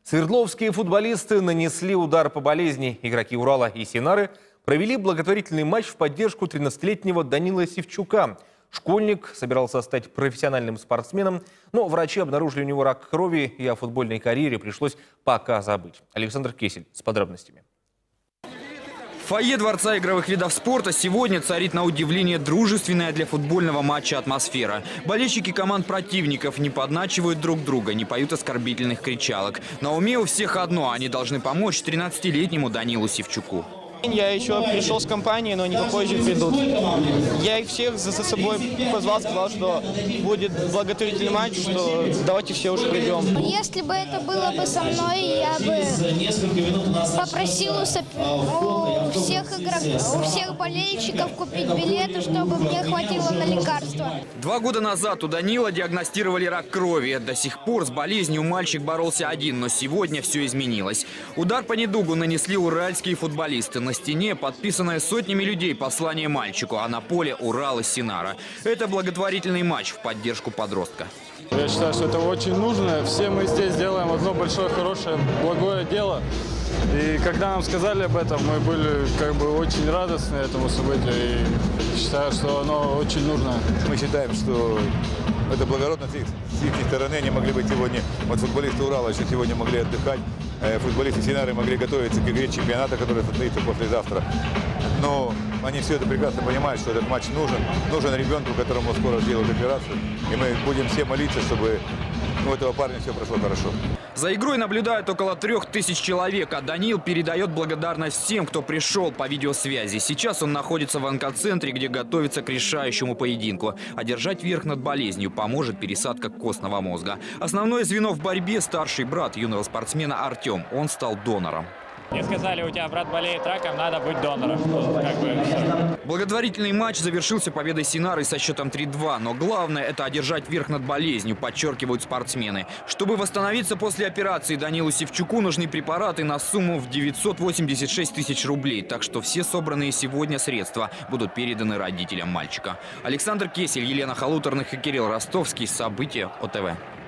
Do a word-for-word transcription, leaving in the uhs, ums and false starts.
Свердловские футболисты нанесли удар по болезни. Игроки Урала и Синары провели благотворительный матч в поддержку тринадцатилетнего Данила Севчука. Школьник собирался стать профессиональным спортсменом, но врачи обнаружили у него рак крови, и о футбольной карьере пришлось пока забыть. Александр Кесель с подробностями. В фойе Дворца игровых видов спорта сегодня царит на удивление дружественная для футбольного матча атмосфера. Болельщики команд противников не подначивают друг друга, не поют оскорбительных кричалок. На уме у всех одно – они должны помочь тринадцатилетнему Данилу Севчуку. Я еще пришел с компанией, но они попозже придут. Я их всех за собой позвал, сказал, что будет благотворительный матч, что давайте все уже придем. Если бы это было бы со мной, я бы попросил у всех, игроков, у всех болельщиков купить билеты, чтобы мне хватило на лекарства. Два года назад у Данила диагностировали рак крови. До сих пор с болезнью мальчик боролся один, но сегодня все изменилось. Удар по недугу нанесли уральские футболисты. На стене подписанное сотнями людей послание мальчику, а на поле Урал и Синара. Это благотворительный матч в поддержку подростка. Я считаю, что это очень нужно. Все мы здесь делаем одно большое, хорошее, благое дело. И когда нам сказали об этом, мы были как бы очень радостны этому событию. И считаю, что оно очень нужно. Мы считаем, что это благородно с их, с их стороны. Они могли быть сегодня, вот футболисты Урала еще сегодня могли отдыхать. Футболисты Синары могли готовиться к игре чемпионата, который состоится послезавтра. Но они все это прекрасно понимают, что этот матч нужен. Нужен ребенку, которому скоро сделают операцию. И мы будем все молиться, чтобы у этого парня все прошло хорошо. За игрой наблюдают около трех тысяч человек, а Данил передает благодарность всем, кто пришел по видеосвязи. Сейчас он находится в онкоцентре, где готовится к решающему поединку. А держать верх над болезнью поможет пересадка костного мозга. Основное звено в борьбе – старший брат юного спортсмена Артем. Он стал донором. Мне сказали, у тебя брат болеет раком, надо быть донором. Как бы, все. Благотворительный матч завершился победой Синары со счетом три-два. Но главное – это одержать верх над болезнью, подчеркивают спортсмены. Чтобы восстановиться после операции, Данилу Севчуку нужны препараты на сумму в девятьсот восемьдесят шесть тысяч рублей. Так что все собранные сегодня средства будут переданы родителям мальчика. Александр Кесель, Елена Халуторных и Кирилл Ростовский. События ОТВ.